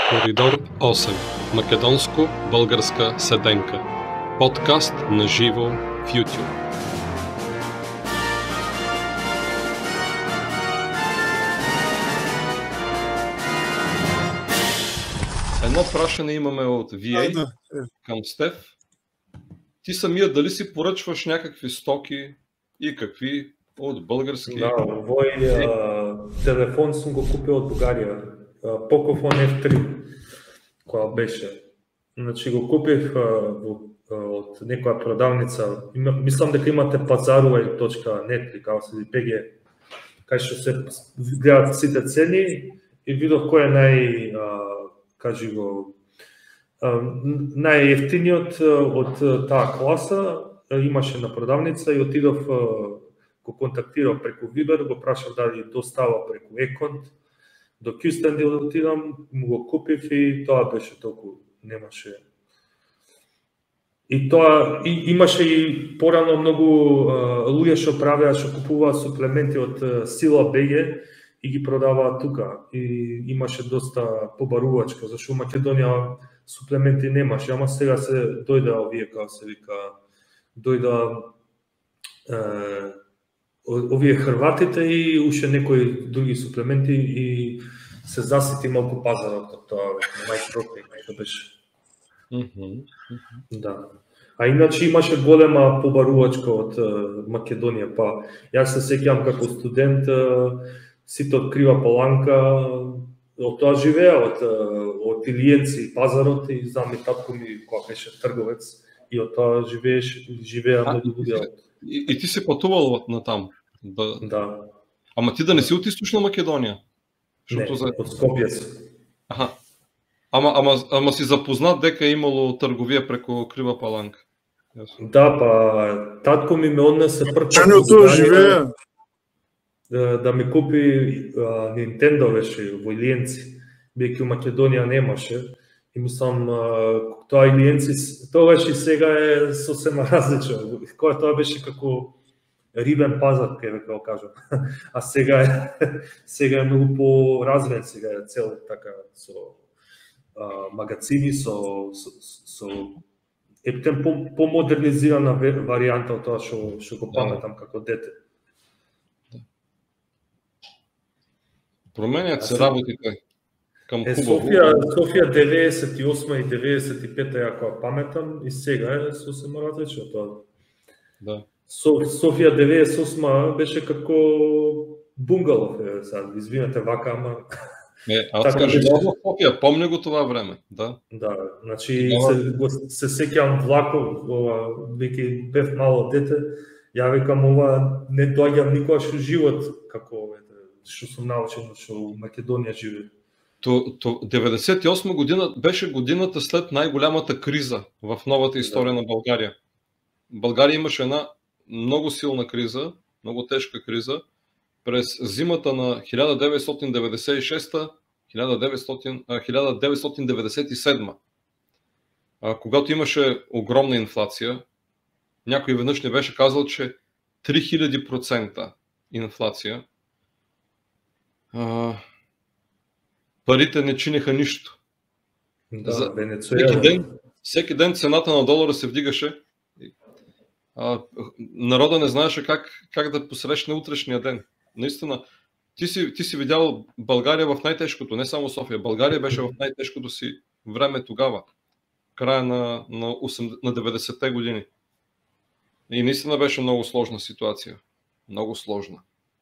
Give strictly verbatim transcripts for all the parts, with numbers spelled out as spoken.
Коридор осем. Македонско-българска седенка. Подкаст на живо в YouTube. Едно прашане имаме от ви ей към Стеф. Ти самия дали си поръчваш някакви стоки и какви от български? Да, овој телефон сум го купил од Бугарија, Pocophone еф три, која беше. Значи го купив од некоја продавница, мислам дека имате пазарувај точка нет или како се ди пе ге, кај што се гледат сите цени и видов кој е нај, кажи го, најефтиниот од таа класа, имаше на продавница и отидов, го контактирав преку Вибер, го прашав дали достава преку Еконт, до Кюстендил отидам, му го купив и тоа беше толку, немаше. И тоа и, имаше и порано многу луѓе што правеа, што купуваа суплементи од Сила БГ и ги продаваат тука. И имаше доста побарувачка, зашто во Македонија суплементи немаше, ама сега се дојде овие, како се вика, дојда е, овие хрватите и уште некои други суплементи и се засити малку пазарот од тоа, најпрофит што беше. Mm-hmm. Да. А иначе имаше голема побарувачка од Македонија, па јас се сеќавам како студент, сите од Крива Паланка, од тоа живеа, од, од Илијенци пазарот и знам и татко ми која беше трговец и од тоа живееш, живеа многу луѓе. И, и ти си патувал на там? Да. Да. Ама ти да не си от Източна Македонија? Не, за... од Скопје си. Аха. Ама, ама, ама си запознат дека е имало трговија преку Крива Паланка? Yes. Да, па татко ми ме однесе прв пат во тоа живее. Да, да ми купи а, Nintendo беше во Илијенци, бидејќи во Македонија немаше. И мислам, тоа Илијенци, тоа беше сега е сосема различно. Која тоа беше како рибен пазар, ке ве кажам. А сега е сега е многу по-развен, сега е цел така со а, магазини, со со, со ептен по по-модернизирана варијанта од тоа што што го паметам како дете. Променјат се работите кам Е, хубаво. Софија, Софија деветдесет и осма и деветдесет и пета ја која паметам и сега е сосема различно тоа. Да. Со, Софија деветдесет и осма беше како бунгалов, е, сега, извинете вака, ама... Е, аз така живеам во Софија, помня го това време, да. Да, значи се, се сеќавам влаков, ова, веќе бев мало дете, ја викам ова не доаѓам никогаш во живот, како што сум научен, што во Македонија живеам. То, то деветдесет и осма година беше годината след најголемата криза в новата историја да. на Българија. Българија имаше една много силна криза, много тежка криза, през зимата на хиляда деветстотин деветдесет и шеста - хиляда деветстотин деветдесет и седма, когато имаше огромна инфлација. Някой веднъж не беше казал, че три хиляди процента инфлација. А, парите не чинеха нищо. Да, За, Венецуела. всеки ден, всеки ден цената на долара се вдигаше. А, народа не знаеше как, как да посрещне утрешния ден. Наистина, ти си, ти си видял България в най-тежкото, не само София. България беше в най-тежкото си време тогава, края на, на, на деветдесетте години. И наистина беше много сложна ситуация. Много сложна.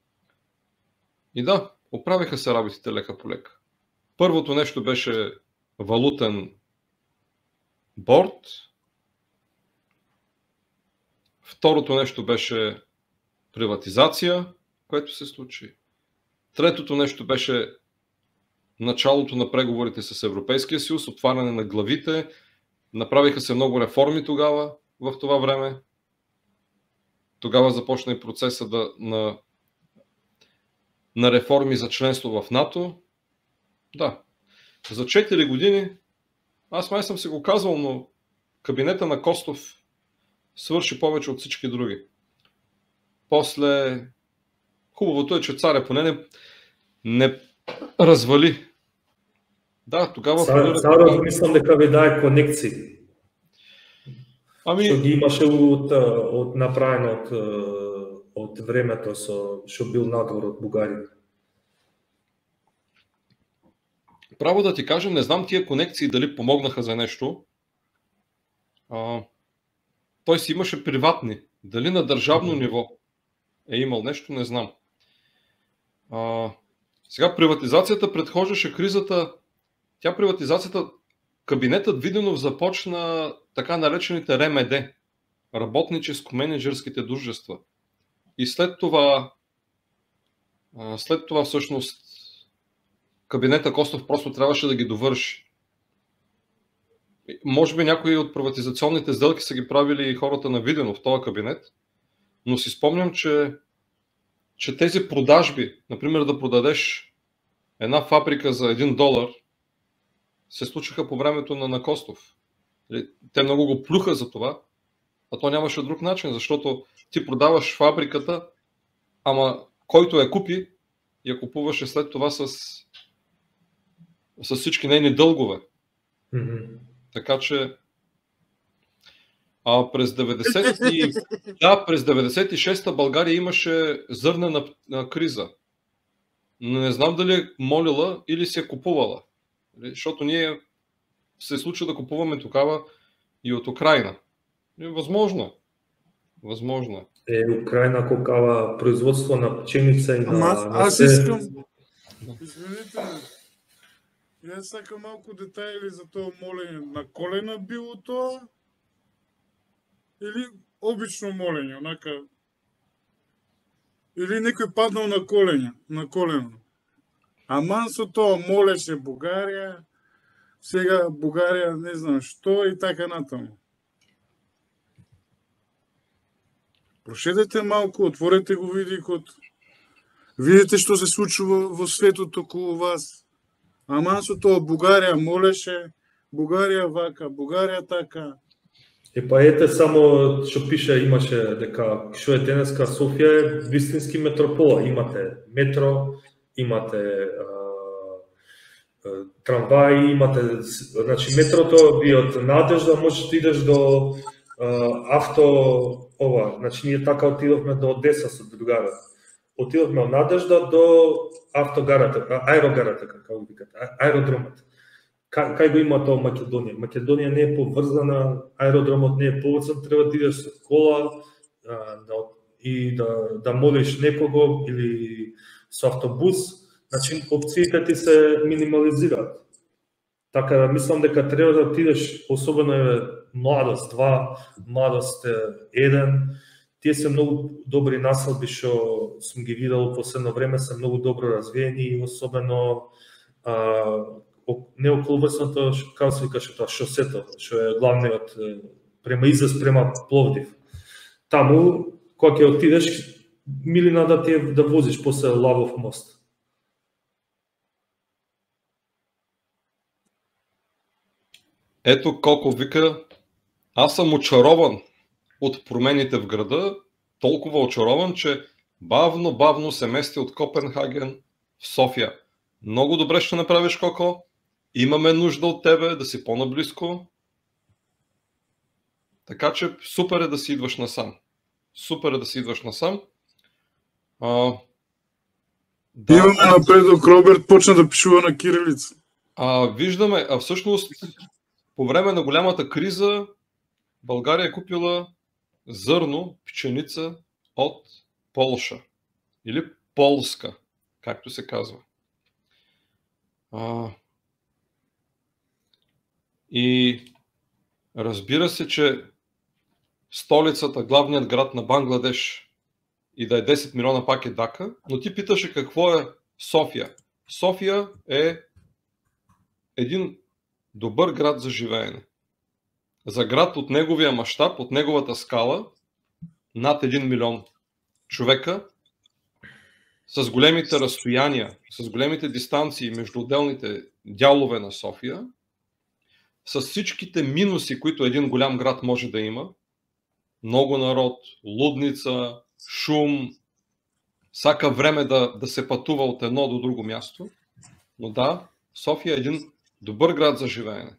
И да, оправиха се работите лека по лека. Първото нещо беше валутен борд. Второто нещо беше приватизация, което се случи. Третото нещо беше началото на преговорите с Европейския съюз, отваряне на главите. Направиха се много реформи тогава, в това време. Тогава започна и процеса да, на, на реформи за членство в НАТО. Да, за четири години, аз май съм си го казвал, но кабинета на Костов свърши повече от всички други. После, хубавото е, че царя поне не, не развали Да, тогава... Сега мислам дека ви дае конекции. Ами... Што ги имаше од, од направено од, од времето со што бил надвор од Бугарија. Право да ти кажем, не знам тия конекции дали помогнаха за нещо. А, той си имаше приватни. Дали на държавно ниво е имал нещо, не знам. А, сега приватизацията предхождаше кризата. Тя приватизацията, кабинетът Виденов започна така наречените Р М Д, работническо-менеджерските дружества. И след това, след това всъщност кабинета Костов просто трябваше да ги довърши. Може би някои от приватизационните сделки са ги правили хората на Виденов в този кабинет, но си спомням, че, че тези продажби, например да продадеш една фабрика за един долар, се случиха по времето на, на Костов. Те много го плюха за това, а то нямаше друг начин, защото ти продаваш фабриката, ама който я купи, я купуваше след това с, с всички нейни дългове. Mm-hmm. Така че а през деветдесет и... да, през деветдесет и шеста България имаше зърнена криза. Но не знам дали е молила или се е купувала. Защото ние се случва да купуваме тогава и от Украина. Възможно е. Възможно е. Е, Украина кокава производство на пченица и на... Ама аз, на аз искам... Извините ми. Я сака малко детайли за това молене. На колена било това? Или обично молене? Онака... Или некој паднал на колена? На колено? Аман со тоа молеше Бугарија, сега Бугарија не знам што и така натаму. Прошедете малку, отворете го видикот, видите што се случува во светот околу вас. Аман со тоа Бугарија молеше, Бугарија вака, Бугарија така. Е, па ете само што пише, имаше дека што е денеска Софија е вистински метропола. Имате метро, имате а, а, трамваи, имате, значи метрото ви од Надежда можеш да идеш до а, авто ова, значи ние така отидовме до Одеса со другарот. Отидовме од Надежда до автогарата, аерогарата, како викате, аеродромот. Кај, кај го има тоа Македонија? Македонија не е поврзана, аеродромот не е поврзан, треба да идеш со кола а, да, и да, да молиш некого или со автобус. Значи, опциите ти се минимализираат. Така да мислам дека треба да отидеш, особено е младост два, младост еден. Тие се многу добри населби што сум ги видел последно време, се многу добро развиени, особено а, не околоврсното, како се викаше тоа, шосето, што е главниот према излез према Пловдив. Таму, кога ќе отидеш, милина да ти да возиш после Лавов мост. Ето колко вика, аз съм очарован от промените в града, толкова очарован, че бавно, бавно се мести от Копенхаген в София. Много добре ще направиш, Коко. Имаме нужда от тебе, да си по-наблизко. Така че супер е да си идваш насам. Супер е да си идваш насам. А, да. Имаме напредок, Роберт почна да пишува на кирилица. А, виждаме, а всъщност по време на голямата криза България е купила зърно, пшеница от Полша. Или Полска, както се казва. А, и разбира се, че столицата, главният град на Бангладеш и да е десет милиона пак е Дака, но ти питаше какво е София. София е един добър град за живеене. За град от неговия мащаб, от неговата скала, над един милион човека, с големите разстояния, с големите дистанции между отделните дялове на София, с всичките минуси, които един голям град може да има, много народ, лудница, шум, всяка време да, да се пътува от едно до друго място. Но да, София е един добър град за живеене.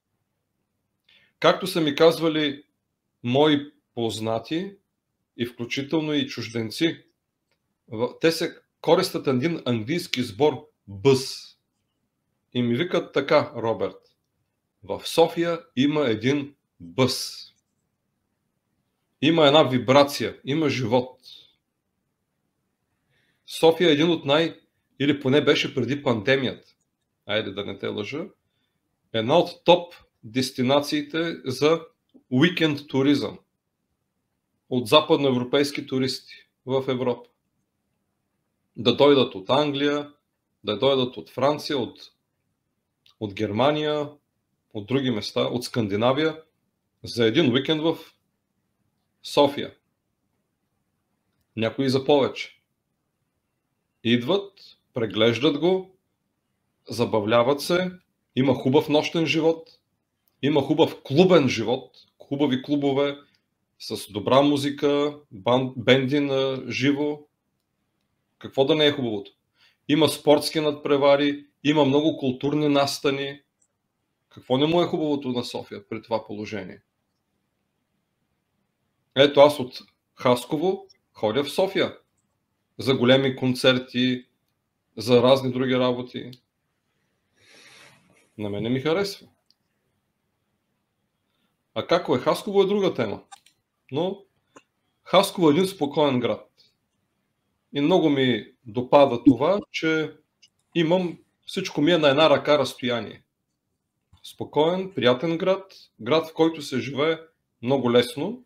Както са ми казвали мои познати и включително и чужденци, те се користят един английски сбор бъс. И ми викат така, Роберт, в София има един бъс. Има една вибрация, има живот. София е един от най... или поне беше преди пандемията, айде да не те лъжа, една от топ дестинациите за уикенд туризъм от западноевропейски туристи в Европа. Да дойдат от Англия, да дойдат от Франция, от, от Германия, от други места, от Скандинавия, за един уикенд в София. Някои за повече. Идват, преглеждат го, забавляват се, има хубав нощен живот, има хубав клубен живот, хубави клубове с добра музика, бенди на живо. Какво да не е хубавото? Има спортски надпревари, има много културни настани. Какво не му е хубавото на София при това положение? Ето аз от Хасково ходя в София за големи концерти, за разни други работи. На мене ми харесва. А какво е Хасково е друга тема. Но Хасково е един спокоен град. И много ми допада това, че имам, всичко ми е на една ръка разстояние. Спокоен, приятен град, град, в който се живее много лесно.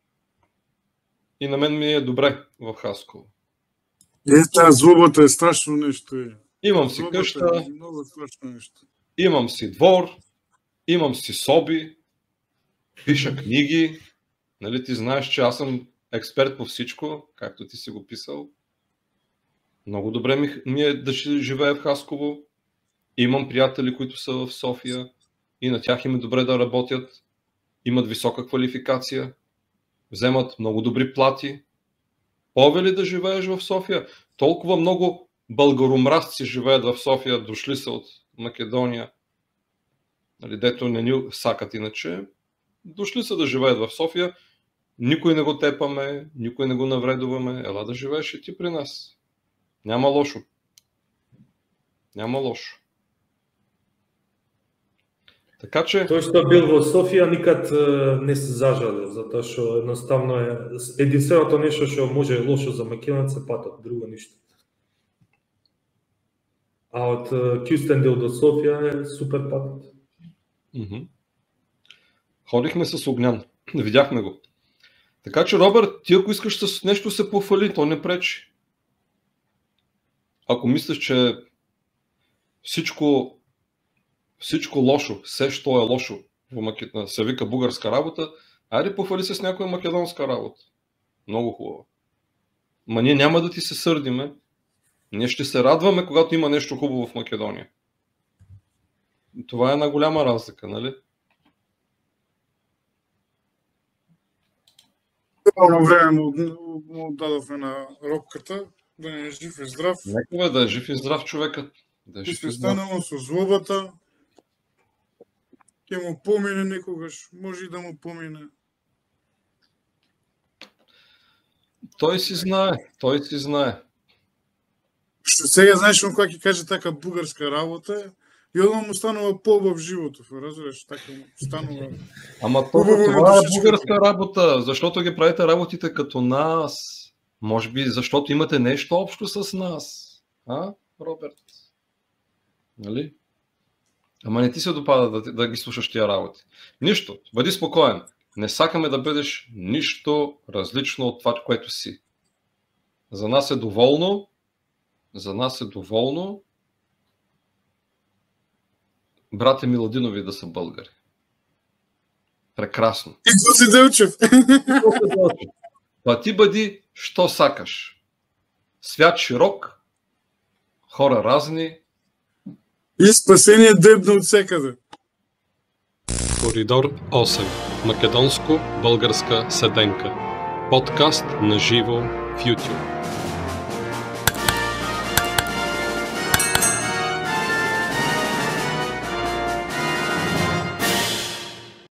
И на мен ми е добре в Хасково. Е, тази злобата е страшно нещо. Е. Имам си Злобата къща, е много страшно нещо. имам си двор, имам си соби, пиша книги. Нали ти знаеш, че аз съм експерт по всичко, както ти си го писал. Много добре ми, ми е да живея в Хасково. Имам приятели, които са в София и на тях им е добре да работят. Имат висока квалификация, вземат много добри плати. Пове ли да живееш в София? Толкова много българомразци живеят в София, дошли са от Македония, нали, дето не ни сакат иначе. Дошли са да живеят в София, никой не го тепаме, никой не го навредуваме. Ела да живееш и ти при нас. Няма лошо. Няма лошо. Така че... Тој што бил во Софија никад не се зажалил, затоа што едноставно е единственото нешто што може лошо за македонец е патот, друго ништо. А од Кюстендил до Софија е супер патот. Mm-hmm. Ходихме с Огнян, видяхме го. Така че, Робърт, ти ако искаш с нещо се пофали, то не пречи. Ако мислиш, че всичко Всичко лошо, все що е лошо в Македония, се вика българска работа, айде пофали се с някоя македонска работа. Много хубаво. Ма ние няма да ти се сърдиме. Ние ще се радваме, когато има нещо хубаво в Македония. Това е една голяма разлика, нали? Едно време му, му дадохме на робката, да не е жив и здрав. Нека да е жив и здрав човекът. Да е И жив ще и здрав. станемо с злобата. Ке му помине некогаш, може и да му помине. Той си знае, той си знае. Што сега знаеш он кога ќе каже така бугарска работа и одма му станува по-убав животот, разбираш, така му станува. Ама то, Хубаво е това да е всичко- българска работа, защото ги правите работите като нас. Може би защото имате нещо общо с нас. А, Роберт? Нали? Ама не ти се допада да, да ги слушаш тия работи. Нищо, бъди спокоен. Не сакаме да бъдеш нищо различно от това, което си. За нас е доволно, за нас е доволно брате Миладинови да са българи. Прекрасно. И Гоци Делчев. Па ти бъди, що сакаш. Свят широк, хора разни. И спасение дебна от всекъде. Коридор осем. Македонско-българска седенка. Подкаст на живо в YouTube.